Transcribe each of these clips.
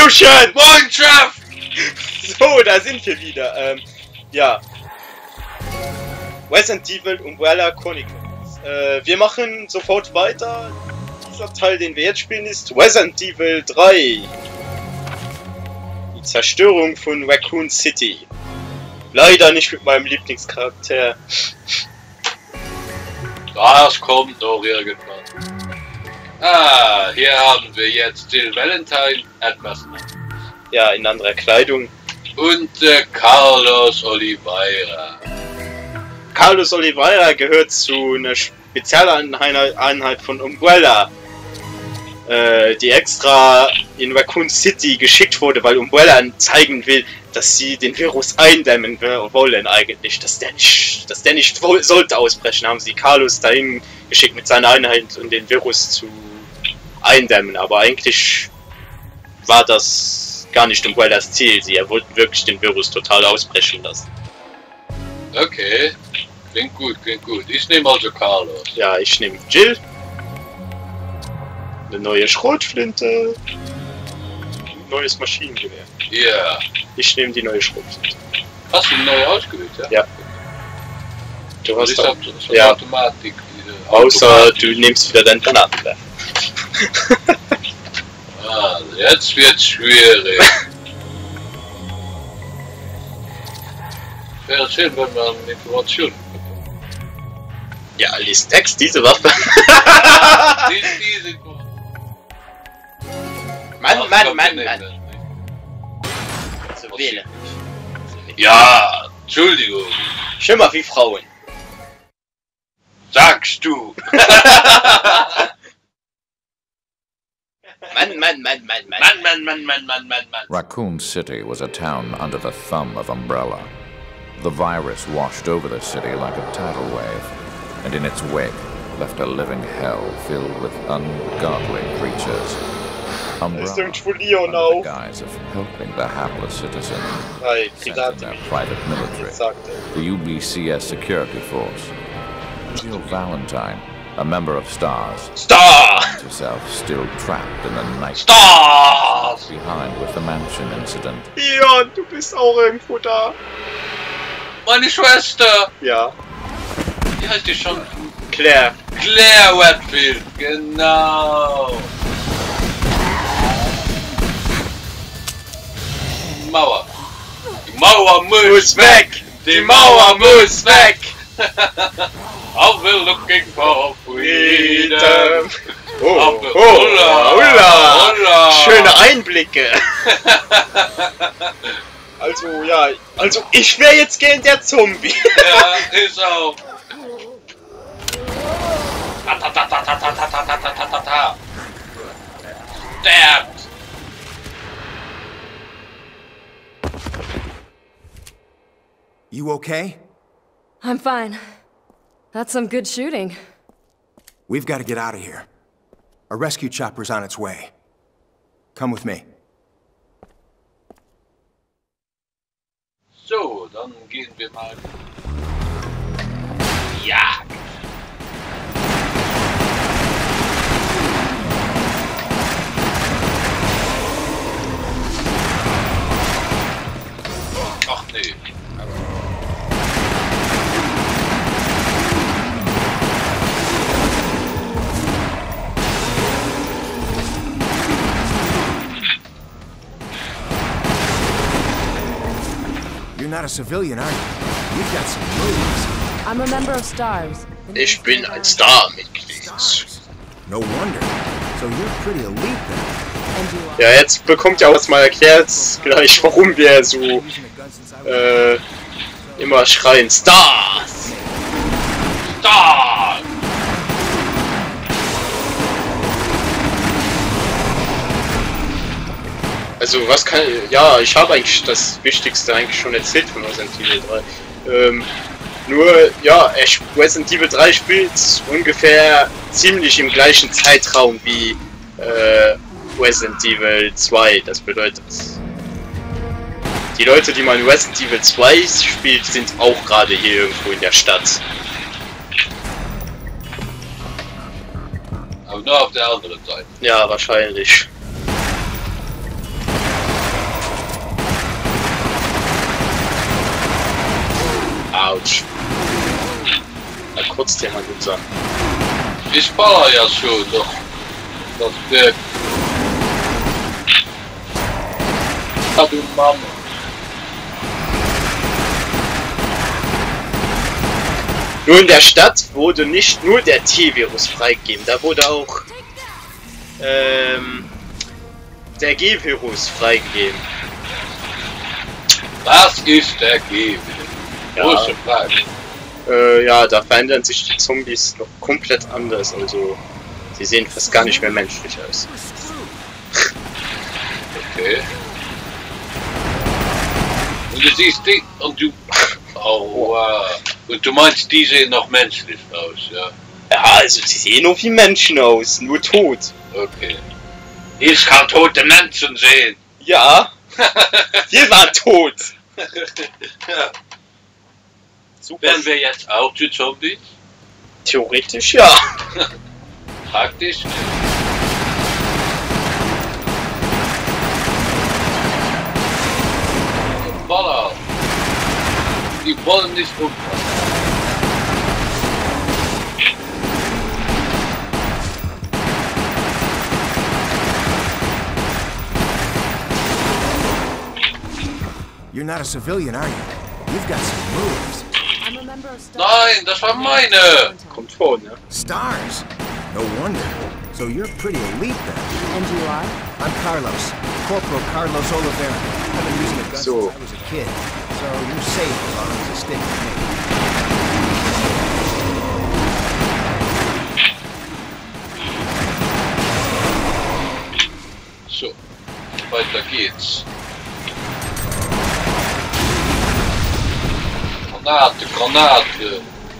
Hallöchen! Moin, Chef! So, da sind wir wieder. Ja. Resident Evil Umbrella Chronicles. Wir machen sofort weiter. Dieser Teil, den wir jetzt spielen, ist Resident Evil 3. Die Zerstörung von Raccoon City. Leider nicht mit meinem Lieblingscharakter. Das kommt noch irgendwann. Ah, hier haben wir jetzt Jill Valentine etwas. Ja, in anderer Kleidung. Und Carlos Oliveira. Carlos Oliveira gehört zu einer Spezialeinheit von Umbrella, die extra in Raccoon City geschickt wurde, weil Umbrella zeigen will, dass sie den Virus eindämmen wollen eigentlich, dass der nicht sollte ausbrechen, haben sie Carlos dahin geschickt mit seiner Einheit, um den Virus zu eindämmen, aber eigentlich war das gar nicht Umbrellas Ziel, sie wollten wirklich den Virus total ausbrechen lassen. Okay, klingt gut, klingt gut. Ich nehme also Carlos. Ja, ich nehme Jill. Eine neue Schrotflinte. Ein neues Maschinengewehr. Ja. Yeah. Ich nehme die neue Schrotflinte. Hast du eine neue ausgewählt, ja? Ja. Du hast auch ja. Automatik. Außer du nimmst wieder deinen Granatenwerfer. Ah, jetzt wird's schwierig. Wäre schön, wenn man Informationen bekommt. Ja, lies Text, diese Waffe. Diese Mann. So wähle. Ja, Entschuldigung. Schimmer wie Frauen. Sagst du. Mann. Raccoon City was a town under the thumb of Umbrella. The virus washed over the city like a tidal wave, and in its wake left a living hell filled with ungodly creatures. Umbrella, under the guise of helping the hapless citizens, sent in their private military, the UBCS security force. Jill Valentine, a member of STARS, finds herself still trapped in the night. STARS! Behind with the mansion incident. Ja, du bist auch irgendwo da. Meine Schwester! Ja. Wie heißt die schon? Claire. Claire Redfield, genau. Die Mauer. Die Mauer muss weg! Die Mauer muss weg! All we're looking for freedom. Holla. Schöne Einblicke. Also ich wäre jetzt gern der Zombie. Ja, ist auch. Stabbed. You okay? I'm fine. That's some good shooting. We've got to get out of here. A rescue chopper's on its way. Come with me. So, dann gehen wir mal. Ja! Ach nee. You're not a civilian, are you? You've got some moves. I'm a member of STARS. Ich bin ein Star-Mitglied. No wonder. So you're pretty elite then. And you are. Ja, jetzt bekommt ihr auch mal erklärt gleich, warum wir so immer schreien Stars! Stars! Also was kann... Ja, ich habe eigentlich das Wichtigste eigentlich schon erzählt von Resident Evil 3. Nur, ja, Resident Evil 3 spielt ungefähr ziemlich im gleichen Zeitraum wie Resident Evil 2. Das bedeutet, die Leute, die mal Resident Evil 2 spielt, sind auch gerade hier irgendwo in der Stadt. Aber nur auf der anderen Seite. Ja, wahrscheinlich. Autsch. Da kurz der mal gut sagen. Ich baller ja schon, doch. Das wirkt. Ah, du Mama. Nur in der Stadt wurde nicht nur der T-Virus freigegeben, da wurde auch der G-Virus freigegeben. Was ist der G-Virus? Große Frage. Ja, da verändern sich die Zombies noch komplett anders, also sie sehen fast gar nicht mehr menschlich aus. Okay. Und du siehst die und du... Oh, wow. Und du meinst, die sehen noch menschlich aus, ja? Ja, also sie sehen noch wie Menschen aus, nur tot. Okay. Ich kann tote Menschen sehen. Ja, wir waren tot. Ja. Super. Werden wir jetzt auch zu Zombies? Theoretisch ja. Praktisch. Baller. Die wollen nicht umfallen. You're not a civilian, are you? You've got some moves. I'm a member of Star. Nein, das war meine. Kommt vor, ne? Stars. No wonder. So you're pretty elite then. And you are? I'm Carlos. Corporal Carlos Oliveira. I've been using a gun So. since I was a kid. So you're safe as long as you stick with me. So, weiter geht's. Granate, Granate.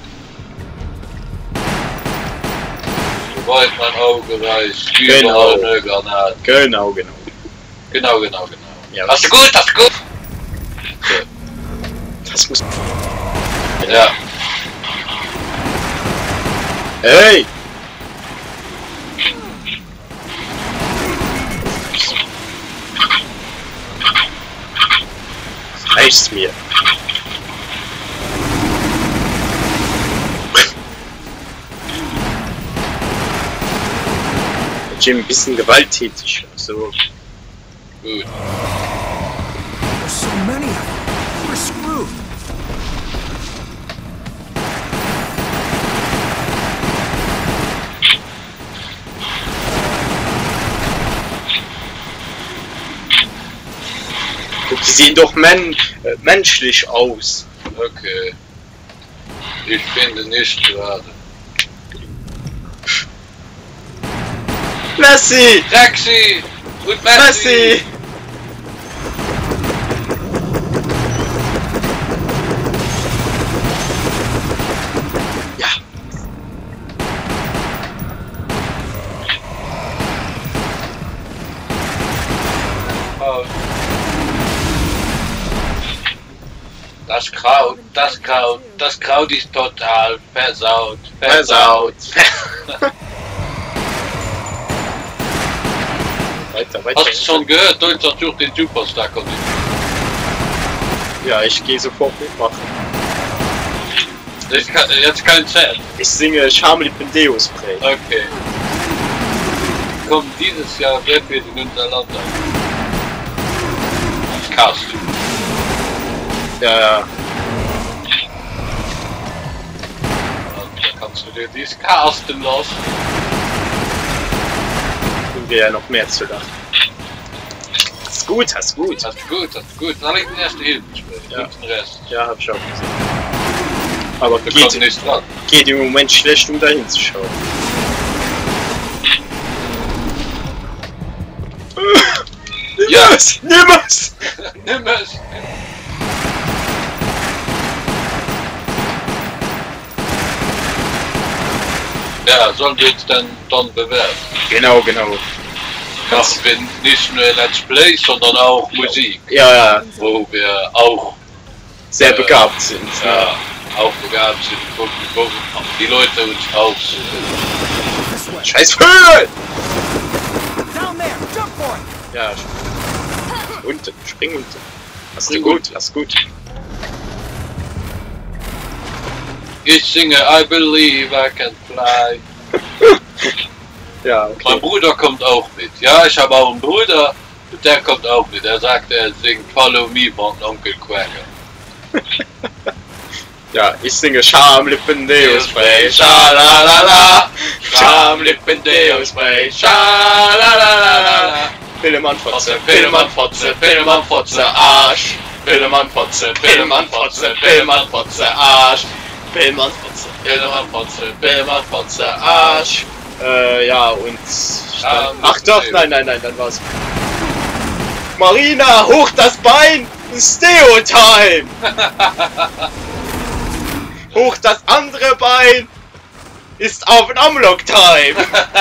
Soweit mein Auge weiß, Genau. überall eine Granate. Genau, genau. Genau, genau, genau. Ja, Hast du gut, hast du gut? das muss... Ja. Hey! Das reicht mir. Jim ein bisschen gewalttätig, so. Gut. There's so many of them. We're screwed. Guck, die sehen doch menschlich aus. Okay. Ich finde nicht gerade. Messi! Taxi! Und Messi! Messi! Ja. Oh. Das Kraut ist total versaut. Versaut. Weiter, weiter. Hast du schon gehört? Deutschland sucht den Superstar. Ja, ich gehe sofort mitmachen. Jetzt kein Chat. Ich singe Charmli Pendeo Spray. Okay. Komm, dieses Jahr wird wir in unser Land ein. Das Cast. Ja, ja. Und da kannst du dir dies casten lassen. Tun wir ja noch mehr zu lachen. Hast gut, hast gut. Das ist gut, das ist gut. Dann liegt den ersten Hilfespray. Ja. Und den Rest. Ja, hab ich auch gesehen. Aber Du kommst nicht dran. geht im Moment schlecht, um da hinzuschauen. Ja. Nimm es! Nimm es! Ja, sollen wir jetzt dann bewerten? Genau, genau. Machen wir nicht nur Let's Play, sondern auch Musik, Ja, ja, wo wir auch sehr begabt sind. ja, auch begabt sind, wo die Leute uns auch This way. Scheiß Vögel! Down there. Jump for it. Ja, unten, spring unten. Hast du gut, hast gut. Ich singe I Believe I Can Fly. Ja, okay. Mein Bruder kommt auch mit. Ja, ich habe auch einen Bruder, der kommt auch mit. Er sagt, er singt Follow Me von Onkel Quacker. Ja, ich singe Schamlippen Deus Spray, Schalalala. Schamlippen Deus Spray, Schalalala. Pillemann Fotze, Pillemann Fotze, Pillemann Fotze, Arsch. Pillemann Fotze, Pillemann Fotze, Pillemann Fotze, Arsch. Pillemann Fotze, Pillemann Fotze, Pillemann Fotze, Arsch. Ja, und... Ach doch, nein, dann war's. Marina, hoch das Bein! Steo-Time! Hoch das andere Bein! Ist auf ein Amlock-Time!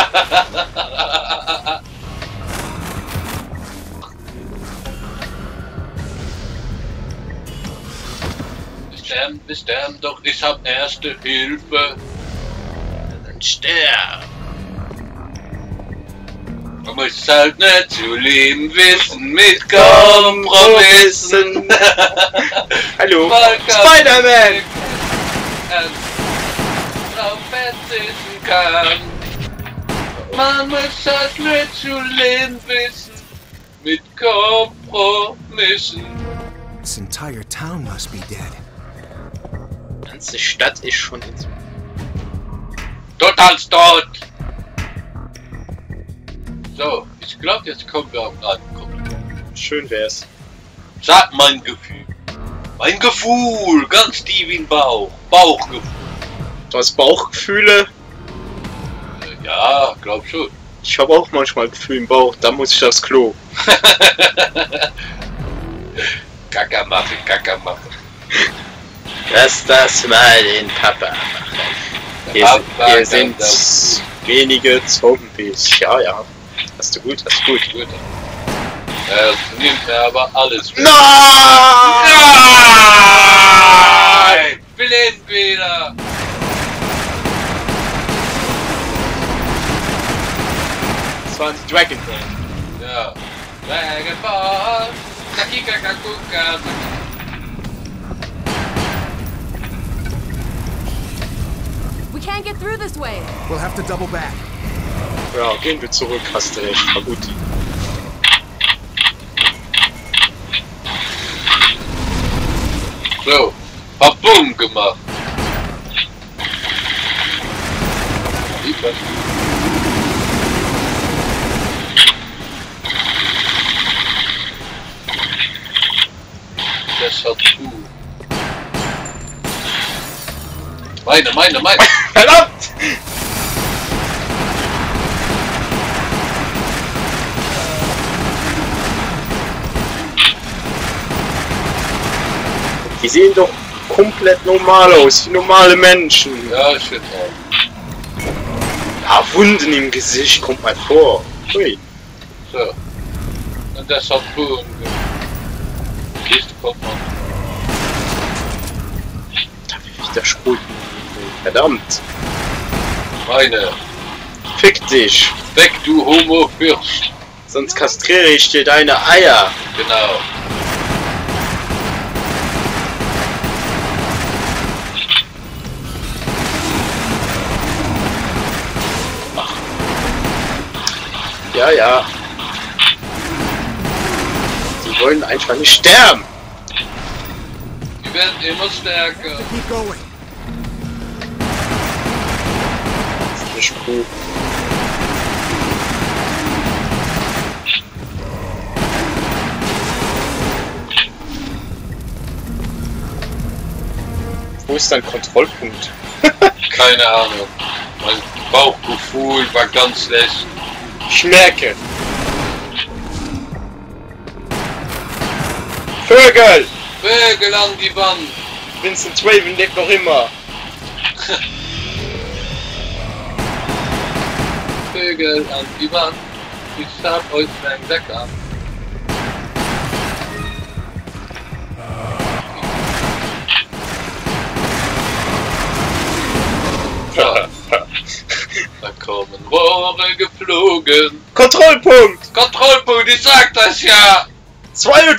Wir sterben doch, ich hab erste Hilfe. Dann sterb! Man muss halt nicht zu leben wissen mit Kompromissen. Hallo, Spider-Man! Kann. Man muss halt nicht zu leben wissen mit Kompromissen. This entire town must be dead. Die ganze Stadt ist schon in so... Total tot! So, ich glaube, jetzt kommen wir auf Ankunft. Schön wär's. Sag mein Gefühl. Mein Gefühl, ganz tief in den Bauch. Bauchgefühl. Du hast Bauchgefühle? Ja, glaub schon. Ich habe auch manchmal Gefühl im Bauch, da muss ich aufs Klo. Kacker machen, Kacker machen. Lass das mal den Papa machen. Hier sind wenige Zombies. Ja. Hast du gut, hast du gut. Gut. Das nimmt mir aber alles weg. Nein! Blind wieder! Das waren die Dragon Ball. Ja. Dragon Ball! Kakikakuka! We can't get through this way. We'll have to double back. Ja, gehen wir zurück, hast du recht. War gut. So, hab Boom gemacht. Liefert. Das hat du. Meine. Verdammt! Die sehen doch komplett normal aus, wie normale Menschen. Ja, ich finde auch. Ja, Wunden im Gesicht, kommt mal vor. Ui. So. Und das hat Boom gemacht. Kiste kommt man. Da will ich das Sprühen. Verdammt. Meine. Fick dich. Weg, du Homo-Fürst. Sonst kastriere ich dir deine Eier. Genau. Ja. Die wollen einfach nicht sterben. Die werden immer stärker. Keep going. Das ist nicht cool. Wo ist dein Kontrollpunkt? Keine Ahnung. Mein Bauchgefühl war ganz schlecht. Ich merke. Vögel! Vögel an die Wand! Vincent Raven lebt noch immer. Vögel an die Wand! Ich hab euch einen Wecker. Da kommen Rohre geflogen. Kontrollpunkt! Kontrollpunkt, ich sag das ja!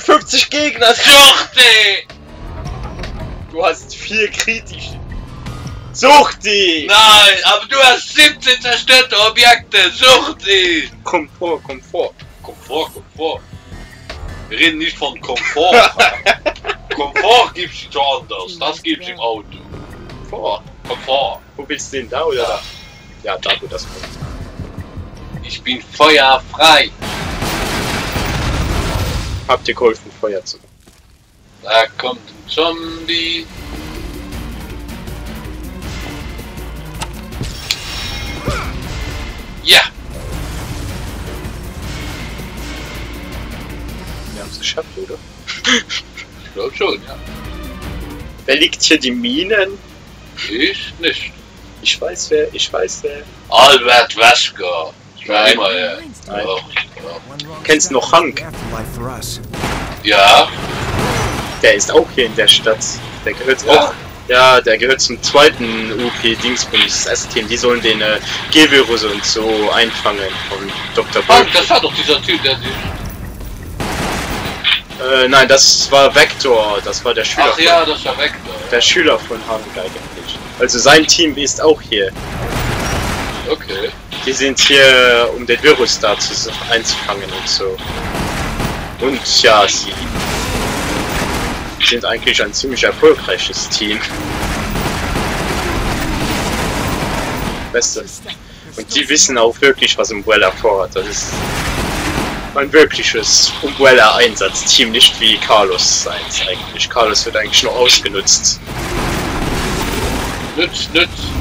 250 Gegner! Schurte! Du hast 4 kritisch. Such die! Nein, aber du hast 17 zerstörte Objekte. Such die! Komm vor, komm vor. Komfort, Komfort. Wir reden nicht von Komfort. Komfort gibt's nicht anders. Das gibt's im Auto. Vor. Komfort. Wo bist du denn, da oder da? Ja, da wo das kommt. Ich bin feuerfrei. Habt ihr geholfen, Feuer zu machen? Da kommt ein Zombie. Ja. Wir haben es geschafft, oder? Ich glaube schon, ja. Wer liegt hier die Minen? Ich nicht. Ich weiß wer, ich weiß wer. Albert Wesker. Nein. Immer, ja. Nein. Ja. Kennst du noch Hank? Afterlife for us. Ja. Der ist auch hier in der Stadt. Der gehört Ja. auch. Ja, der gehört zum zweiten UP-Dingsbums-S-Team. Die sollen den G-Virus und so einfangen von Dr. Hank, Bolt. das war doch dieser Typ, der sich... Nein, das war Vector. Das war der Schüler. Ach ja, das war Vector. Der Schüler von Hank eigentlich. Also sein Team ist auch hier. Okay. Die sind hier, um den Virus da einzufangen und so. Und ja, sie sind eigentlich ein ziemlich erfolgreiches Team. Beste. Und die wissen auch wirklich, was Umbrella vorhat. Das ist ein wirkliches Umbrella-Einsatzteam, nicht wie Carlos seins eigentlich. Carlos wird eigentlich nur ausgenutzt. Nütz.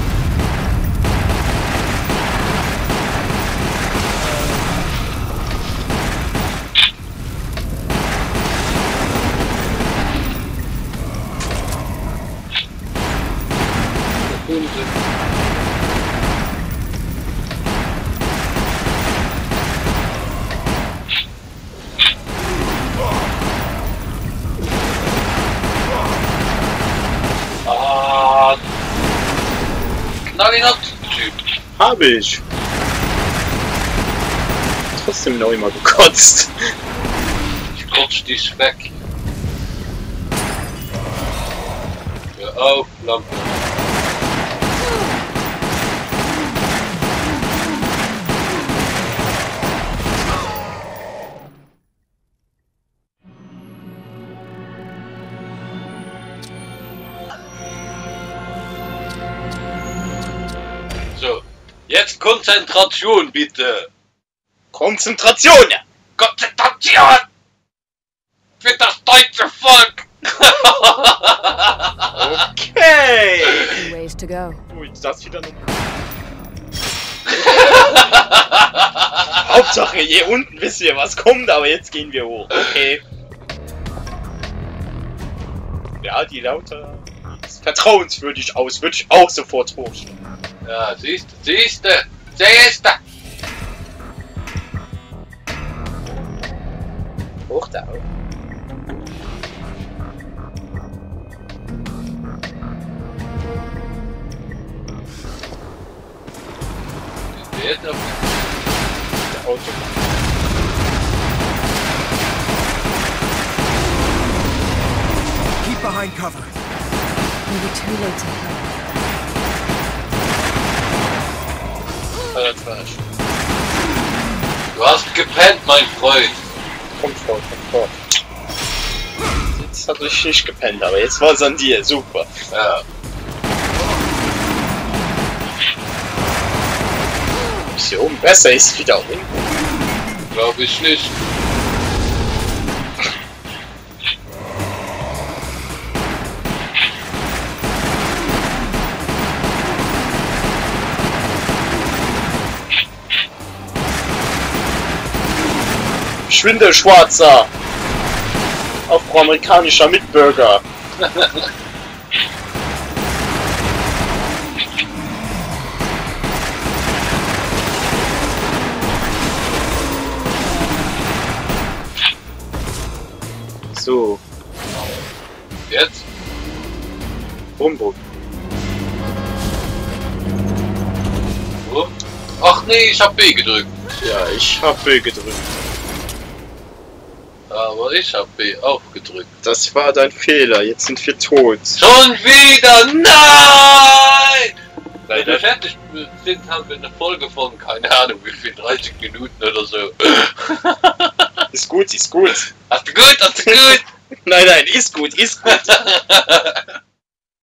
Ah, knall ihn ab, Typ. Habe ich. Trotzdem noch immer gekotzt. Ich kotze dich weg. Hör auf, Lampe. So, jetzt Konzentration bitte. Konzentration! Konzentration! Für das deutsche Volk! Okay! Ways to go. Ui, das wieder noch. Hauptsache, hier unten wisst ihr, was kommt, aber jetzt gehen wir hoch. Okay. Ja, die Lauter ist vertrauenswürdig aus, würde ich auch sofort hochstellen. Ja, siehste. Hoch da. Jetzt auf Der Auto. Keep behind cover. Maybe too late to help. Du hast gepennt, mein Freund. Kommt vor. Jetzt habe ich nicht gepennt, aber jetzt war es an dir. Super. Ja. Ist hier oben besser, ist wieder unten. Glaube ich nicht. Schwinde, Schwarzer! Afroamerikanischer Mitbürger! So, Jetzt? Rumbo. So. Ach nee, ich hab B gedrückt. Ja, ich hab B gedrückt. Aber ich habe B aufgedrückt. Das war dein Fehler, jetzt sind wir tot. Schon wieder? Nein! Weil wir fertig sind, haben wir eine Folge von, keine Ahnung wie viel, 30 Minuten oder so. Ist gut, ist gut. Hast du gut, hast du gut? Nein, nein, ist gut, ist gut.